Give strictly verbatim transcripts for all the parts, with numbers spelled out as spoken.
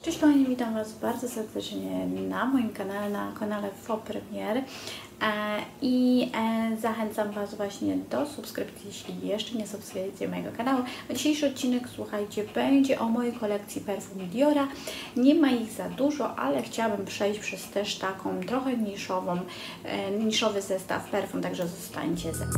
Cześć kochani, witam Was bardzo serdecznie na moim kanale, na kanale Faux Premier e, i e, zachęcam Was właśnie do subskrypcji, jeśli jeszcze nie subskrybujecie mojego kanału. Dzisiejszy odcinek, słuchajcie, będzie o mojej kolekcji perfum Diora. Nie ma ich za dużo, ale chciałabym przejść przez też taką trochę niszową, e, niszowy zestaw perfum, także zostańcie ze mną.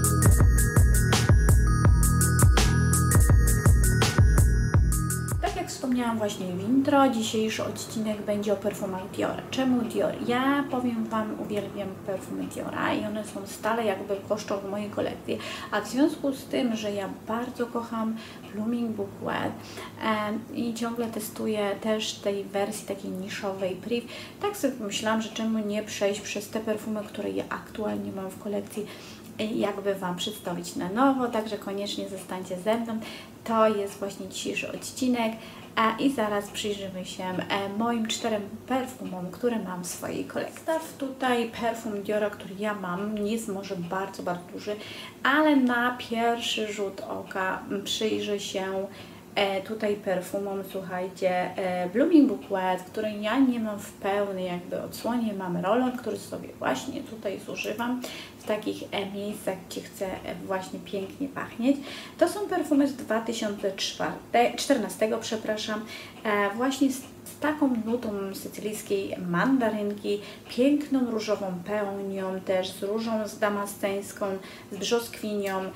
Wspomniałam właśnie w intro, dzisiejszy odcinek będzie o perfumach Diora. Czemu Dior? Ja powiem Wam, uwielbiam perfumy Diora i one są stale jakby kosztą w mojej kolekcji, a w związku z tym, że ja bardzo kocham Blooming Bouquet e, i ciągle testuję też tej wersji takiej niszowej Priv, tak sobie pomyślałam, że czemu nie przejść przez te perfumy, które ja aktualnie mam w kolekcji, jakby Wam przedstawić na nowo, także koniecznie zostańcie ze mną. To jest właśnie dzisiejszy odcinek a, i zaraz przyjrzymy się e, moim czterem perfumom, które mam w swojej kolekcji. Zestaw tutaj perfum Diora, który ja mam, nie jest może bardzo, bardzo duży, ale na pierwszy rzut oka przyjrzy się E, tutaj perfumom, słuchajcie, e, Blooming Bouquet, który ja nie mam w pełnej jakby odsłonie, mam rolon, który sobie właśnie tutaj zużywam w takich e, miejscach, gdzie chcę e, właśnie pięknie pachnieć. To są perfumy z dwa tysiące czternastego, przepraszam, e, właśnie z z taką nutą sycylijskiej mandarynki, piękną różową pełnią, też z różą z damasceńską, z brzoskwinią e,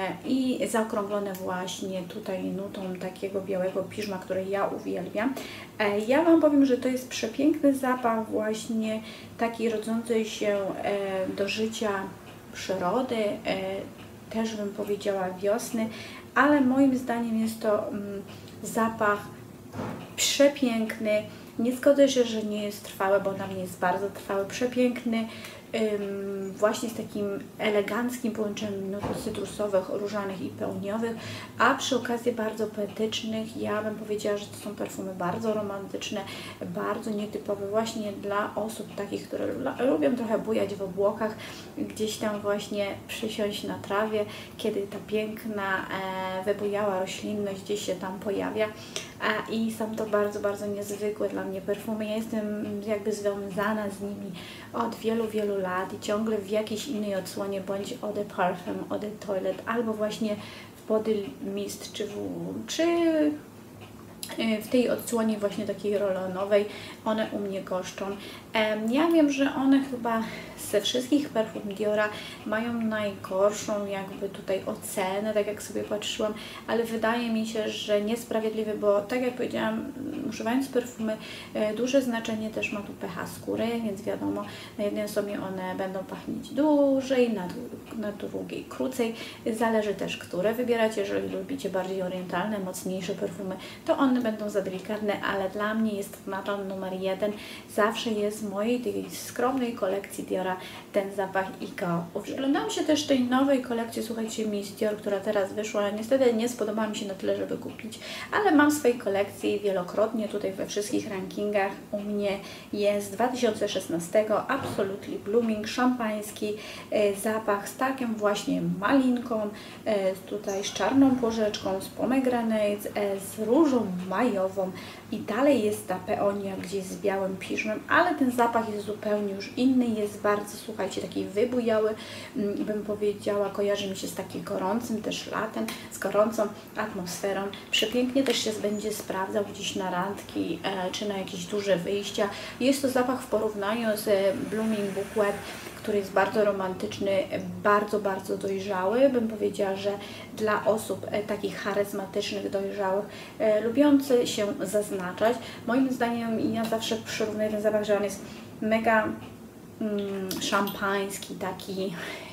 i zaokrąglone właśnie tutaj nutą takiego białego piżma, który ja uwielbiam. E, ja Wam powiem, że to jest przepiękny zapach właśnie taki rodzący się e, do życia przyrody, e, też bym powiedziała wiosny, ale moim zdaniem jest to mm, zapach przepiękny. Nie zgodzę się, że nie jest trwały, bo na mnie jest bardzo trwały, przepiękny, ym, właśnie z takim eleganckim połączeniem nut cytrusowych, różanych i pełniowych, a przy okazji bardzo poetycznych. Ja bym powiedziała, że to są perfumy bardzo romantyczne, bardzo nietypowe właśnie dla osób takich, które lubią trochę bujać w obłokach, gdzieś tam właśnie przysiąść na trawie, kiedy ta piękna, e, wybujała roślinność gdzieś się tam pojawia. A, I są to bardzo, bardzo niezwykłe dla mnie perfumy. Ja jestem jakby związana z nimi od wielu, wielu lat i ciągle w jakiejś innej odsłonie, bądź Eau de Parfum, Eau de Toilette, albo właśnie w Body Mist, czy, w, czy w tej odsłonie właśnie takiej rolonowej, one u mnie goszczą. Ja wiem, że one chyba ze wszystkich perfum Diora mają najgorszą jakby tutaj ocenę, tak jak sobie patrzyłam, ale wydaje mi się, że niesprawiedliwy, bo tak jak powiedziałam, używając perfumy, duże znaczenie też ma tu pH skóry, więc wiadomo, na jednej osobie one będą pachnieć dłużej, na, na drugiej krócej. Zależy też, które wybieracie. Jeżeli lubicie bardziej orientalne, mocniejsze perfumy, to one będą za delikatne, ale dla mnie jest to nadal numer jeden. Zawsze jest w mojej tej skromnej kolekcji Diora ten zapach i go uwielbiam. Przyglądałam się też tej nowej kolekcji, słuchajcie, Miss Dior, która teraz wyszła. Niestety nie spodobała mi się na tyle, żeby kupić, ale mam w swojej kolekcji wielokrotnie, tutaj we wszystkich rankingach. U mnie jest z dwa tysiące szesnastego Absolutely Blooming, szampański e, zapach z taką właśnie malinką, e, tutaj z czarną porzeczką, z pomegranate, e, z różą majową i dalej jest ta peonia gdzieś z białym piżmem, ale ten zapach jest zupełnie już inny, jest bardzo, słuchajcie, taki wybujały, bym powiedziała, kojarzy mi się z takim gorącym też latem, z gorącą atmosferą. Przepięknie też się będzie sprawdzał gdzieś na randki e, czy na jakieś duże wyjścia. Jest to zapach w porównaniu z Blooming Bouquet, który jest bardzo romantyczny, bardzo, bardzo dojrzały. Bym powiedziała, że dla osób e, takich charyzmatycznych, dojrzałych, e, lubiących się zaznaczać. Moim zdaniem, ja zawsze przyrównuję ten zapach, że on jest mega mm, szampański, taki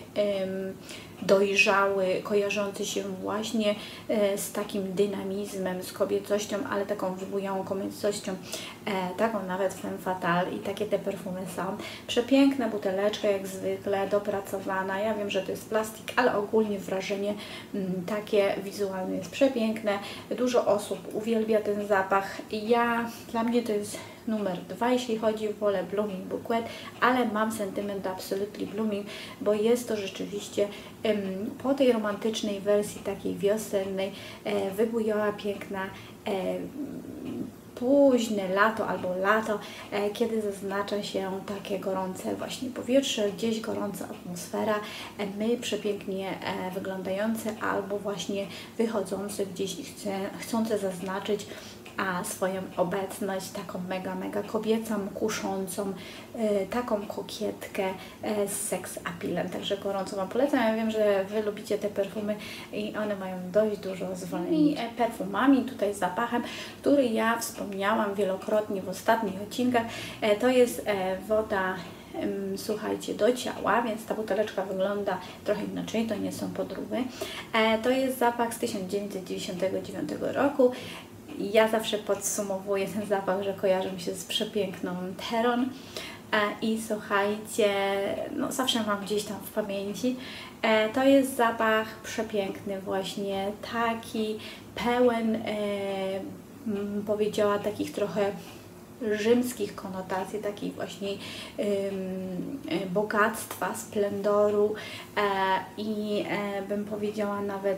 ym, dojrzały, kojarzący się właśnie e, z takim dynamizmem, z kobiecością, ale taką wybujałą kobiecością, e, taką nawet femme fatale, i takie te perfumy są. Przepiękna buteleczka, jak zwykle, dopracowana. Ja wiem, że to jest plastik, ale ogólnie wrażenie m, takie wizualne jest przepiękne. Dużo osób uwielbia ten zapach. Ja, dla mnie to jest numer dwa, jeśli chodzi o wolę Blooming Bouquet, ale mam sentyment do Absolutely Blooming, bo jest to rzeczywiście em, po tej romantycznej wersji, takiej wiosennej, e, wybujała piękna, e, późne lato albo lato, e, kiedy zaznacza się takie gorące właśnie powietrze, gdzieś gorąca atmosfera, e, my przepięknie e, wyglądające albo właśnie wychodzące gdzieś i chce, chcące zaznaczyć a swoją obecność taką mega, mega kobiecą, kuszącą, y, taką kokietkę y, z sex appealem. Także gorąco Wam polecam. Ja wiem, że Wy lubicie te perfumy i one mają dość dużo zwolnień. E, perfumami, tutaj zapachem, który ja wspomniałam wielokrotnie w ostatnich odcinkach, e, to jest e, woda słuchajcie, do ciała, więc ta buteleczka wygląda trochę inaczej, to nie są podróby. E, to jest zapach z tysiąc dziewięćset dziewięćdziesiątego dziewiątego roku. Ja zawsze podsumowuję ten zapach, że kojarzy mi się z przepiękną Theron e, i słuchajcie, no zawsze mam gdzieś tam w pamięci. E, to jest zapach przepiękny właśnie, taki pełen, e, m, powiedziała, takich trochę rzymskich konotacji, takich właśnie ym, bogactwa, splendoru e, i e, bym powiedziała nawet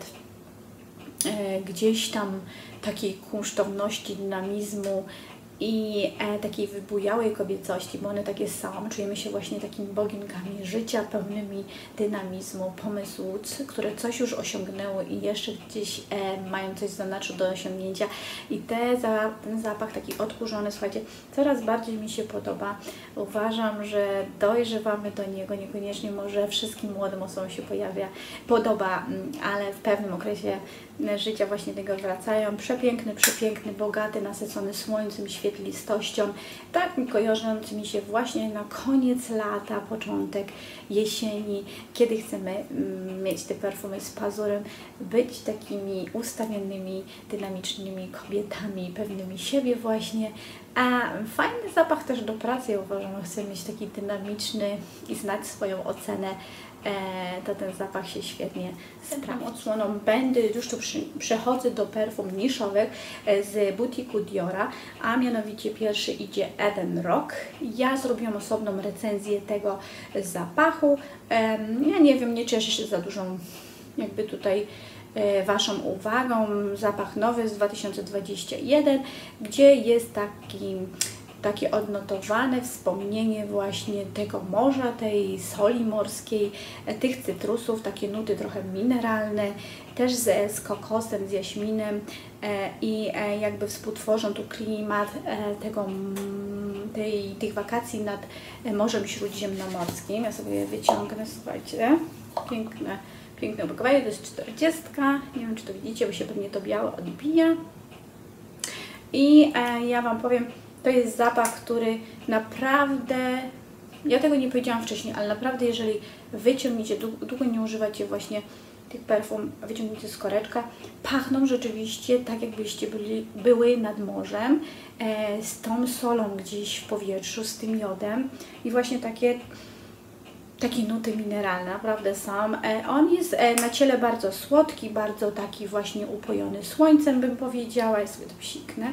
e, gdzieś tam takiej kunsztowności, dynamizmu i e, takiej wybujałej kobiecości, bo one takie są, czujemy się właśnie takimi boginkami życia, pełnymi dynamizmu, pomysłu, które coś już osiągnęły i jeszcze gdzieś e, mają coś w zanadrzu do osiągnięcia i te, za, ten zapach taki odkurzony, słuchajcie, coraz bardziej mi się podoba. Uważam, że dojrzewamy do niego, niekoniecznie może wszystkim młodym osobom się pojawia, podoba, ale w pewnym okresie życia właśnie tego wracają. Przepiękny, przepiękny, bogaty, nasycony słońcem, świetlistością, tak kojarzący mi się właśnie na koniec lata, początek jesieni, kiedy chcemy mm, mieć te perfumy z pazurem, być takimi ustawionymi, dynamicznymi kobietami, pewnymi siebie właśnie. A fajny zapach też do pracy, ja uważam, że chcę mieć taki dynamiczny i znać swoją ocenę, e, to ten zapach się świetnie sprawdza. Odsłoną będę, już tu przy, przechodzę do perfum niszowych e, z butiku Diora, a mianowicie pierwszy idzie Eden Rock. Ja zrobiłam osobną recenzję tego zapachu. E, ja nie wiem, nie cieszę się za dużą jakby tutaj Waszą uwagą. Zapach nowy z dwa tysiące dwudziestego pierwszego, gdzie jest taki, takie odnotowane wspomnienie właśnie tego morza, tej soli morskiej, tych cytrusów, takie nuty trochę mineralne, też z, z kokosem, z jaśminem e, i e, jakby współtworzą tu klimat e, tego, tej, tych wakacji nad Morzem Śródziemnomorskim. Ja sobie je wyciągnę, słuchajcie, piękne. Piękne opakowanie, to jest czterdziestka, nie wiem czy to widzicie, bo się pewnie to białe odbija. I e, ja Wam powiem, to jest zapach, który naprawdę, ja tego nie powiedziałam wcześniej, ale naprawdę jeżeli wyciągniecie, długo, długo nie używacie właśnie tych perfum, wyciągniecie z koreczka, pachną rzeczywiście tak jakbyście byli, były nad morzem, e, z tą solą gdzieś w powietrzu, z tym jodem i właśnie takie Takie nuty mineralne naprawdę są. On jest na ciele bardzo słodki, bardzo taki właśnie upojony słońcem, bym powiedziała. Ja sobie to psiknę.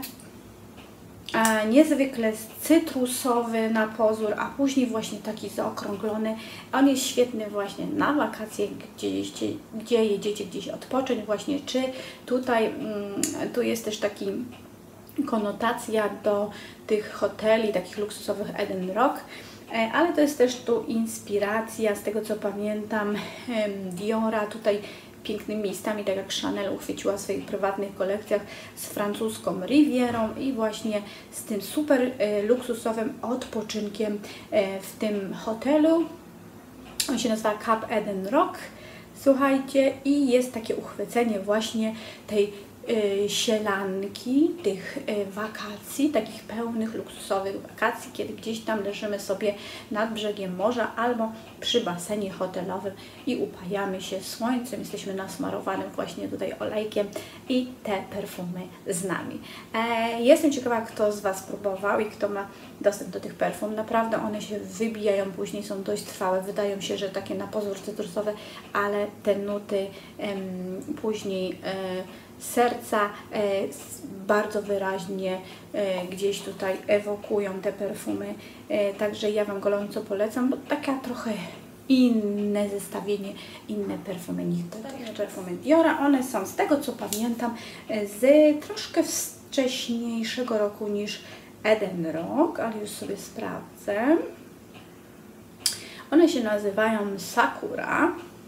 Niezwykle cytrusowy na pozór, a później właśnie taki zaokrąglony. On jest świetny właśnie na wakacje, gdzie, gdzie, gdzie jedziecie gdzieś odpocząć właśnie, czy tutaj, tu jest też taki konotacja do tych hoteli, takich luksusowych Eden Rock. Ale to jest też tu inspiracja, z tego co pamiętam, Diora tutaj pięknymi miejscami, tak jak Chanel uchwyciła w swoich prywatnych kolekcjach z francuską Rivierą i właśnie z tym super luksusowym odpoczynkiem w tym hotelu. On się nazywa Cap Eden Rock, słuchajcie, i jest takie uchwycenie właśnie tej sielanki, tych wakacji, takich pełnych, luksusowych wakacji, kiedy gdzieś tam leżymy sobie nad brzegiem morza albo przy basenie hotelowym i upajamy się słońcem, jesteśmy nasmarowanym właśnie tutaj olejkiem i te perfumy z nami. E, jestem ciekawa, kto z Was próbował i kto ma dostęp do tych perfum. Naprawdę one się wybijają później, są dość trwałe, wydają się, że takie na pozór cytrusowe, ale te nuty em, później e, serca e, bardzo wyraźnie e, gdzieś tutaj ewokują te perfumy, e, także ja Wam gorąco polecam, bo taka trochę inne zestawienie, inne perfumy niż do tych perfumy Diora. One są, z tego co pamiętam, z troszkę wcześniejszego roku niż Eden Rock, ale już sobie sprawdzę. One się nazywają Sakura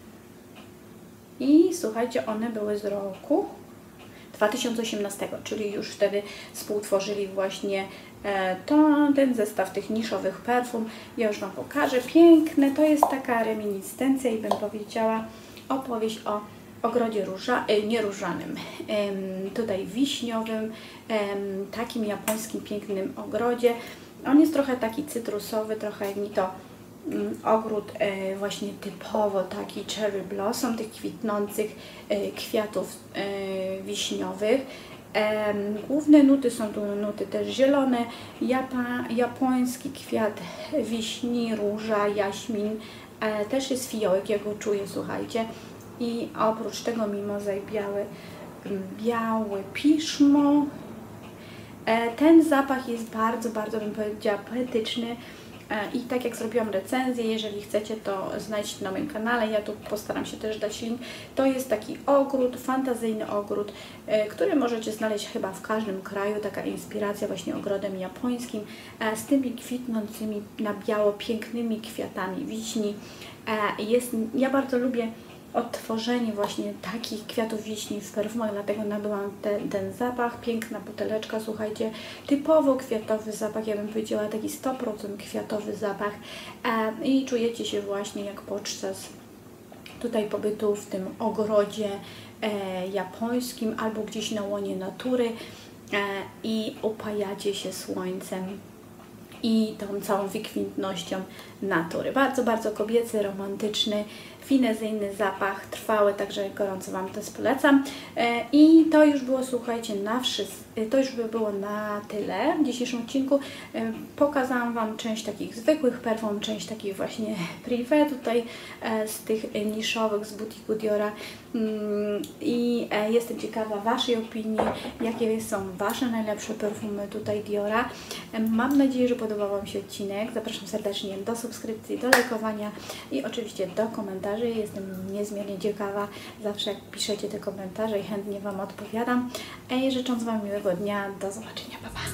i słuchajcie, one były z roku dwa tysiące osiemnastego, czyli już wtedy współtworzyli właśnie e, to, ten zestaw tych niszowych perfum. Ja już Wam pokażę. Piękne, to jest taka reminiscencja i bym powiedziała opowieść o ogrodzie róża, e, nie różanym, e, tutaj wiśniowym, e, takim japońskim pięknym ogrodzie. On jest trochę taki cytrusowy, trochę jak mi to mm, ogród e, właśnie typowo taki cherry blossom, tych kwitnących e, kwiatów e, wiśniowych. E, główne nuty są tu nuty też zielone, Japa, japoński kwiat wiśni, róża, jaśmin, e, też jest fiołek, ja go czuję, słuchajcie. I oprócz tego mimozaj biały, biały piszmo. E, ten zapach jest bardzo, bardzo bym powiedziała poetyczny. I tak jak zrobiłam recenzję, jeżeli chcecie, to znajdźcie na moim kanale, ja tu postaram się też dać link. To jest taki ogród, fantazyjny ogród, który możecie znaleźć chyba w każdym kraju, taka inspiracja właśnie ogrodem japońskim, z tymi kwitnącymi na biało pięknymi kwiatami wiśni. Jest, ja bardzo lubię odtworzenie właśnie takich kwiatów wiśni w perfumach, dlatego nabyłam te, ten zapach. Piękna buteleczka, słuchajcie, typowo kwiatowy zapach, ja bym powiedziała taki sto procent kwiatowy zapach e, i czujecie się właśnie jak podczas tutaj pobytu w tym ogrodzie e, japońskim albo gdzieś na łonie natury e, i upajacie się słońcem i tą całą wykwintnością natury. Bardzo, bardzo kobiecy, romantyczny, finezyjny zapach, trwały, także gorąco Wam to polecam. I to już było, słuchajcie, na wszystko. To już by było na tyle w dzisiejszym odcinku. Pokazałam Wam część takich zwykłych perfum, część takich właśnie privé tutaj z tych niszowych, z butiku Diora. I jestem ciekawa Waszej opinii, jakie są Wasze najlepsze perfumy tutaj Diora. Mam nadzieję, że podobał Wam się odcinek. Zapraszam serdecznie do subskrypcji, do lajkowania i oczywiście do komentarzy. Jestem niezmiernie ciekawa zawsze, jak piszecie te komentarze i chętnie Wam odpowiadam. I życząc Wam miłego dnia, do zobaczenia, pa, pa.